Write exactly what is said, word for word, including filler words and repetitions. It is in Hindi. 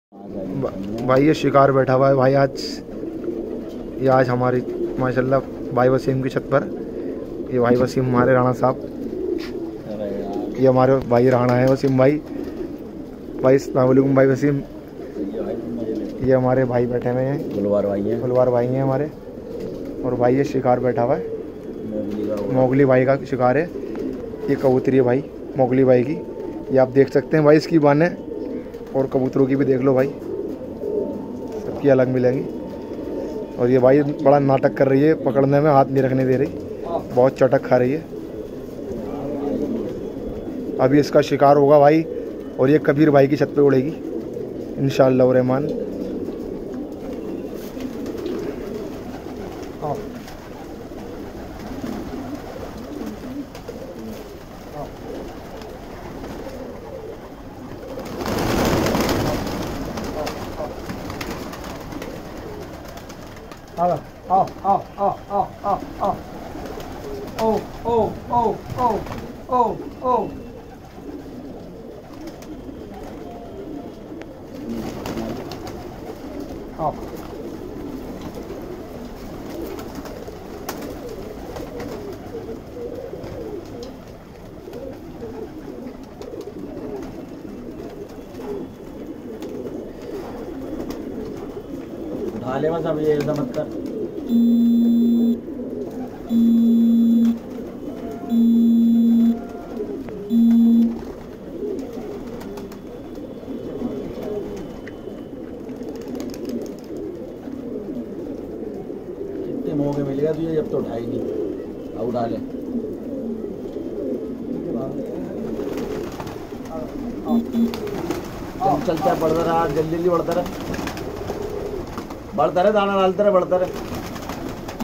भाई ये शिकार बैठा हुआ है भाई। आज ये आज हमारी माशाल्लाह भाई वसीम की छत पर। ये भाई वसीम हमारे राणा साहब, ये हमारे भाई राणा है वसीम भाई। भाई अस्सलाम वालेकुम भाई वसीम। ये हमारे भाई बैठे हुए हैं, गुलवार भाई हैं, गुलवार भाई हैं हमारे। और भाई ये शिकार बैठा हुआ है, मोगली भाई का शिकार है। ये कबूतरी है भाई मोगली भाई की, ये आप देख सकते हैं भाई इसकी बाने। और कबूतरों की भी देख लो भाई, सबकी अलग मिलेंगी। और ये भाई बड़ा नाटक कर रही है, पकड़ने में हाथ नहीं रखने दे रही, बहुत चटक खा रही है। अभी इसका शिकार होगा भाई और ये कबीर भाई की छत पे उड़ेगी इंशाअल्लाह रहमान। आओ आओ आओ आओ आओ आओ आओ ओ ओ ओ ओ ओ ओ आओ ढाले बस। अब ये ऐसा मत कर। कितने मौके मिलेगा तुझे, जब तो उठाई नहीं। अब उठा ले। चल चलता बढ़ता रहा, जल्दी जल्दी बढ़ता रहा, बढ़ता रहे, दाना डालता रहे, बढ़ता रहे।